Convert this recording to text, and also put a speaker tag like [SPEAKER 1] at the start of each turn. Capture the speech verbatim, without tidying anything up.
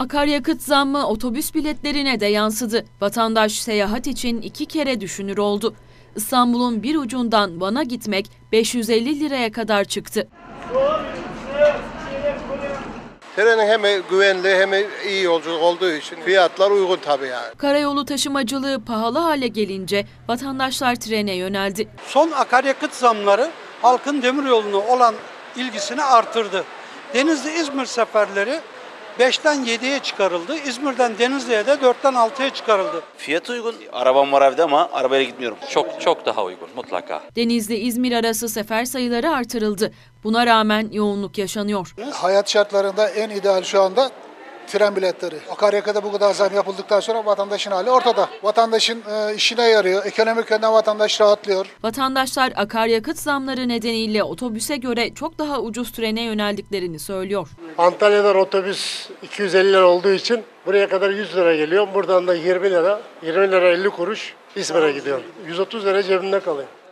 [SPEAKER 1] Akaryakıt zammı otobüs biletlerine de yansıdı. Vatandaş seyahat için iki kere düşünür oldu. İstanbul'un bir ucundan Van'a gitmek beş yüz elli liraya kadar çıktı.
[SPEAKER 2] Trenin hem güvenli hem iyi yolculuk olduğu için fiyatlar uygun tabii yani.
[SPEAKER 1] Karayolu taşımacılığı pahalı hale gelince vatandaşlar trene yöneldi.
[SPEAKER 3] Son akaryakıt zamları halkın demiryoluna olan ilgisini artırdı. Denizli-İzmir seferleri beşten yediye çıkarıldı. İzmir'den Denizli'ye de dörtten altıya çıkarıldı.
[SPEAKER 4] Fiyatı uygun. Arabam var evde ama arabayla gitmiyorum.
[SPEAKER 5] Çok çok daha uygun mutlaka.
[SPEAKER 1] Denizli-İzmir arası sefer sayıları artırıldı. Buna rağmen yoğunluk yaşanıyor.
[SPEAKER 6] Hayat şartlarında en ideal şu anda tren biletleri. Akaryakıta bu kadar zam yapıldıktan sonra vatandaşın hali ortada. Vatandaşın e, işine yarıyor. Ekonomik yönden vatandaş rahatlıyor.
[SPEAKER 1] Vatandaşlar akaryakıt zamları nedeniyle otobüse göre çok daha ucuz trene yöneldiklerini söylüyor.
[SPEAKER 7] Antalya'dan otobüs iki yüz elli lira olduğu için buraya kadar yüz lira geliyor. Buradan da yirmi lira, yirmi lira elli kuruş İzmir'e gidiyor. yüz otuz lira cebimde kalıyor.